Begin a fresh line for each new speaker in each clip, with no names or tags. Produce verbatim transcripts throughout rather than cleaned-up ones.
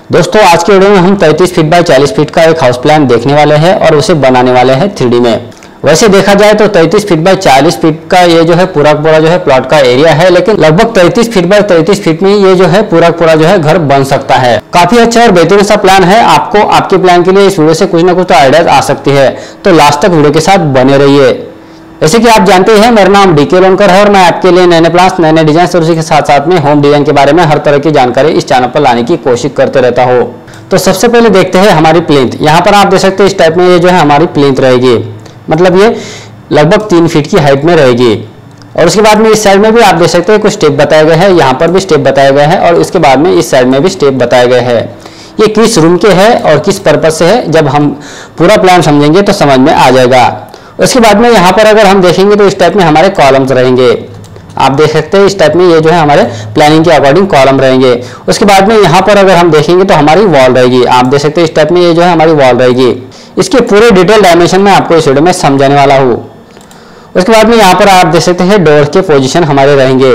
दोस्तों आज के वीडियो में हम तैंतीस फीट बाय चालीस फीट का एक हाउस प्लान देखने वाले हैं और उसे बनाने वाले हैं थ्री डी में। वैसे देखा जाए तो तैंतीस फीट बाय चालीस फीट का ये जो है पूरा पूरा जो है प्लॉट का एरिया है, लेकिन लगभग तैंतीस फीट बाय तैंतीस फीट में ये जो है पूरा पूरा जो है घर बन सकता है। काफी अच्छा और बेहतरीन सा प्लान है। आपको आपके प्लान के लिए इस वीडियो से कुछ ना कुछ तो आइडियाज आ सकती है, तो लास्ट तक वीडियो के साथ बने रहिए। जैसे कि आप जानते हैं मेरा नाम डीके लोनकर है और मैं आपके लिए नए नए प्लान्स, नए नए डिजाइन और उसी के साथ साथ में होम डिजाइन के बारे में हर तरह की जानकारी इस चैनल पर लाने की कोशिश करते रहता हूँ। तो सबसे पहले देखते हैं हमारी प्लिंथ। यहाँ पर आप देख सकते हैं इस टाइप में ये जो है हमारी प्लिंथ रहेगी, मतलब ये लगभग तीन फीट की हाइट में रहेगी। और उसके बाद में इस साइड में भी आप देख सकते हैं कुछ स्टेप बताए गए हैं, यहाँ पर भी स्टेप बताए गए हैं और इसके बाद में इस साइड में भी स्टेप बताए गए हैं। ये किस रूम के है और किस पर्पज से है, जब हम पूरा प्लान समझेंगे तो समझ में आ जाएगा। उसके बाद में यहाँ पर अगर हम देखेंगे तो इस टाइप में हमारे कॉलम्स रहेंगे। आप देख सकते हैं इस टाइप में ये जो है हमारे प्लानिंग के अकॉर्डिंग कॉलम रहेंगे। उसके बाद में यहाँ पर अगर हम देखेंगे तो हमारी वॉल रहेगी। आप देख सकते हैं इस टाइप में ये जो है हमारी वॉल रहेगी। इसके पूरे डिटेल डायमेंशन में आपको इस वीडियो में समझाने वाला हूँ। उसके बाद में यहाँ पर आप देख सकते हैं डोर के पोजीशन हमारे रहेंगे।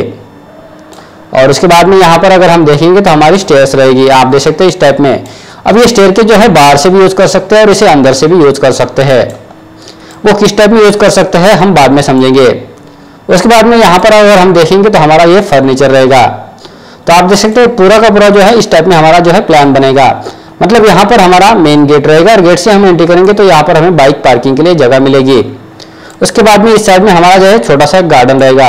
और उसके बाद में यहाँ पर अगर हम देखेंगे तो हमारी स्टेयर्स रहेगी। आप देख सकते हैं इस टाइप में। अब ये स्टेयर के जो है बाहर से भी यूज कर सकते हैं और इसे अंदर से भी यूज कर सकते हैं। वो किस टाइप में यूज कर सकते हैं हम बाद में समझेंगे। उसके बाद में यहाँ पर अगर हम देखेंगे तो हमारा ये फर्नीचर रहेगा। तो आप देख सकते हैं पूरा का पूरा जो है इस टाइप में हमारा जो है प्लान बनेगा। मतलब यहाँ पर हमारा मेन गेट रहेगा और गेट से हम एंट्री करेंगे तो यहाँ पर हमें बाइक पार्किंग के लिए जगह मिलेगी। उसके बाद में इस साइड में हमारा जो है छोटा सा गार्डन रहेगा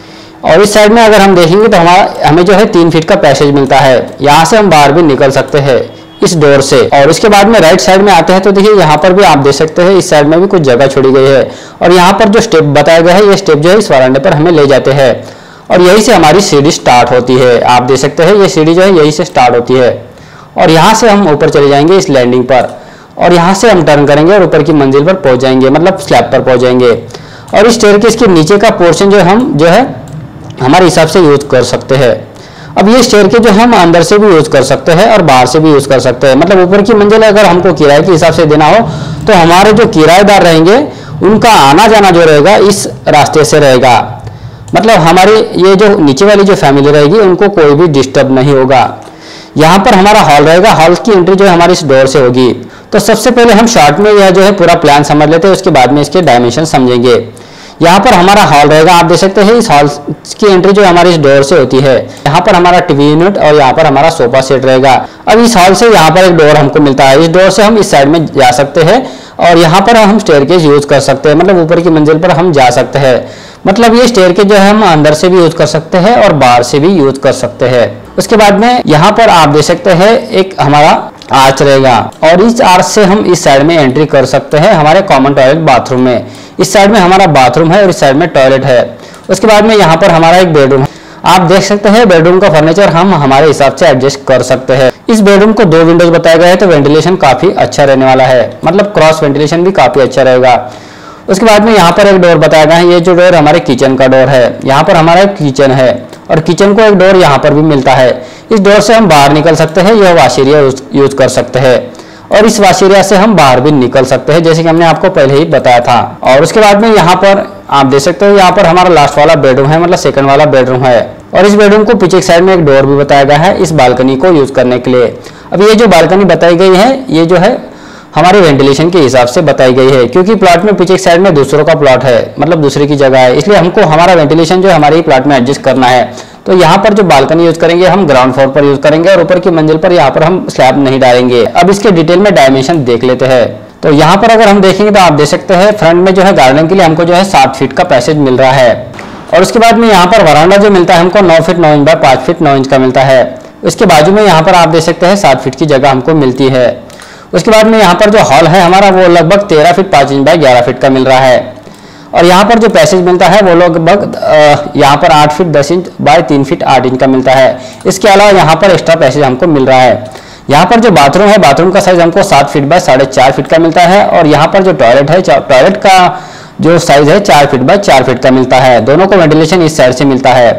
और इस साइड में अगर हम देखेंगे तो हमारा हमें जो है तीन फीट का पैसेज मिलता है। यहाँ से हम बाहर भी निकल सकते हैं इस डोर से। और इसके बाद में राइट साइड में आते हैं तो देखिए यहाँ पर भी आप देख सकते हैं इस साइड में भी कुछ जगह छोड़ी गई है और यहाँ पर जो स्टेप बताया गया है ये स्टेप जो है इस वरांडे पर हमें ले जाते हैं और यहीं से हमारी सीढ़ी स्टार्ट होती है। आप देख सकते हैं ये सीढ़ी जो है यहीं से स्टार्ट होती है और यहाँ से हम ऊपर चले जाएंगे इस लैंडिंग पर और यहाँ से हम टर्न करेंगे और ऊपर की मंजिल पर पहुंच जाएंगे, मतलब स्लैब पर पहुंच जाएंगे। और इस स्टेयरकेस के नीचे का पोर्शन जो हम जो है हमारे हिसाब से यूज कर सकते हैं। अब ये स्टेयरकेस जो हम अंदर से भी यूज कर सकते हैं और बाहर से भी यूज कर सकते हैं। मतलब ऊपर की मंजिल अगर हमको किराए के हिसाब से देना हो तो हमारे जो किराएदार रहेंगे उनका आना जाना जो रहेगा इस रास्ते से रहेगा। मतलब हमारी ये जो नीचे वाली जो फैमिली रहेगी उनको कोई भी डिस्टर्ब नहीं होगा। यहाँ पर हमारा हॉल रहेगा। हॉल की एंट्री जो है हमारी इस डोर से होगी। तो सबसे पहले हम शॉर्ट में यह जो है पूरा प्लान समझ लेते हैं, उसके बाद में इसके डायमेंशन समझेंगे। यहाँ पर हमारा हॉल रहेगा। आप देख सकते हैं इस हॉल की एंट्री जो हमारी इस डोर से होती है। यहाँ पर हमारा टीवी यूनिट और यहाँ पर हमारा सोफा सेट रहेगा। अब इस हॉल से यहाँ पर एक डोर हमको मिलता है। इस डोर से हम इस साइड में जा सकते हैं और यहाँ पर हम स्टेयरकेस यूज कर सकते हैं, मतलब ऊपर की मंजिल पर हम जा सकते हैं। मतलब ये स्टेयरकेस जो है हम अंदर से भी यूज कर सकते हैं और बाहर से भी यूज कर सकते हैं। उसके बाद में यहाँ पर आप देख सकते हैं एक हमारा आर्च रहेगा और इस आर्च से हम इस साइड में एंट्री कर सकते हैं हमारे कॉमन टॉयलेट बाथरूम में। इस साइड में हमारा बाथरूम है और इस साइड में टॉयलेट है। उसके बाद में यहाँ पर हमारा एक बेडरूम है। आप देख सकते हैं बेडरूम का फर्नीचर हम हमारे हिसाब से एडजस्ट कर सकते हैं। इस बेडरूम को दो विंडोज बताया गया है तो वेंटिलेशन काफी अच्छा रहने वाला है, मतलब क्रॉस वेंटिलेशन भी काफी अच्छा रहेगा। उसके बाद में यहाँ पर एक डोर बताया गया है। ये जो डोर हमारे किचन का डोर है, यहाँ पर हमारा एक किचन है और किचन को एक डोर यहाँ पर भी मिलता है। इस डोर से हम बाहर निकल सकते हैं, यह वॉश एरिया यूज कर सकते हैं और इस वॉश एरिया से हम बाहर भी निकल सकते हैं, जैसे कि हमने आपको पहले ही बताया था। और उसके बाद में यहाँ पर आप देख सकते हो यहाँ पर हमारा लास्ट वाला बेडरूम है, मतलब सेकंड वाला बेडरूम है और इस बेडरूम को पीछे साइड में एक डोर भी बताया गया है इस बालकनी को यूज करने के लिए। अब ये जो बालकनी बताई गई है ये जो है हमारे वेंटिलेशन के हिसाब से बताई गई है, क्योंकि प्लॉट में पीछे साइड में दूसरों का प्लॉट है, मतलब दूसरे की जगह है, इसलिए हमको हमारा वेंटिलेशन जो हमारे प्लॉट में एडजस्ट करना है। तो यहाँ पर जो बालकनी यूज करेंगे हम ग्राउंड फ्लोर पर यूज करेंगे और ऊपर की मंजिल पर यहाँ पर हम स्लैब नहीं डालेंगे। अब इसके डिटेल में डायमेंशन देख लेते हैं। तो यहाँ पर अगर हम देखेंगे तो आप देख सकते हैं फ्रंट में जो है गार्डन के लिए हमको जो है सात फीट का पैसेज मिल रहा है और उसके बाद में यहाँ पर वरांडा जो मिलता है हमको नौ फीट नौ इंच बाय पाँच फीट नौ इंच का मिलता है। उसके बाजू में यहाँ पर आप देख सकते हैं सात फीट की जगह हमको मिलती है। उसके बाद में यहाँ पर जो हॉल है हमारा वो लगभग तेरह फीट पाँच इंच बाय ग्यारह फीट का मिल रहा है और यहाँ पर जो पैसेज मिलता है वो लगभग यहाँ पर आठ फीट दस इंच बाय तीन फीट आठ इंच का मिलता है। इसके अलावा यहाँ पर एक्स्ट्रा पैसेज हमको मिल रहा है। यहाँ पर जो बाथरूम है बाथरूम का साइज हमको सात फीट बाय साढ़े चार फीट का मिलता है और यहाँ पर जो टॉयलेट है टॉयलेट का जो साइज है चार फीट बाय चार फीट का मिलता है। दोनों को वेंटिलेशन इस साइड से मिलता है।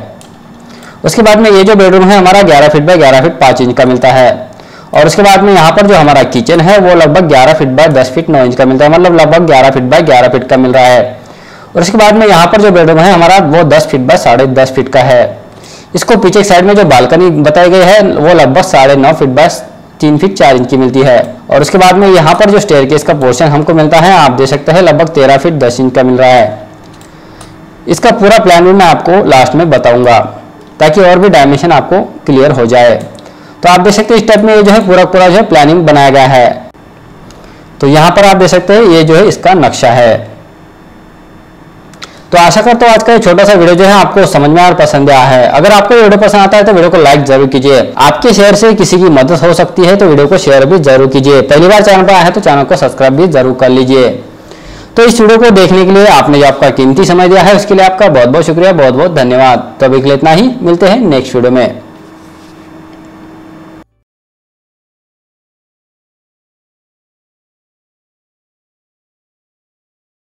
उसके बाद में ये जो बेडरूम है हमारा ग्यारह फीट बाय ग्यारह फीट पाँच इंच का मिलता है और उसके बाद में यहाँ पर जो हमारा किचन है वो लगभग ग्यारह फीट बाय दस फीट नौ इंच का मिलता है, मतलब लगभग ग्यारह फीट बाय ग्यारह फीट का मिल रहा है। और उसके बाद में यहाँ पर जो बेडरूम है हमारा वो दस फीट बाय साढ़े दस फीट का है। इसको पीछे साइड में जो बालकनी बताई गई है वो लगभग साढ़े नौ फीट बाय तीन फीट चार इंच की मिलती है। और उसके बाद में यहाँ पर जो स्टेयरकेस का पोर्शन हमको मिलता है आप देख सकते हैं लगभग तेरह फीट दस इंच का मिल रहा है। इसका पूरा प्लान भी मैं आपको लास्ट में बताऊंगा ताकि और भी डायमेंशन आपको क्लियर हो जाए। तो आप देख सकते हैं इस टाइप में ये जो है पूरा पूरा जो है प्लानिंग बनाया गया है। तो यहाँ पर आप देख सकते हैं ये जो है इसका नक्शा है। तो आशा करता हूँ आज का ये छोटा सा वीडियो जो है आपको समझ में और पसंद आया है। अगर आपको ये वीडियो पसंद आता है तो वीडियो को लाइक जरूर कीजिए। आपके शेयर से किसी की मदद हो सकती है तो वीडियो को शेयर भी जरूर कीजिए। पहली बार चैनल पर आया है तो चैनल को सब्सक्राइब भी जरूर कर लीजिए। तो इस वीडियो को देखने के लिए आपने जो आपका कीमती समय दिया है उसके लिए आपका बहुत बहुत शुक्रिया, बहुत बहुत धन्यवाद। तो अभी के लिए इतना ही, मिलते हैं नेक्स्ट वीडियो में।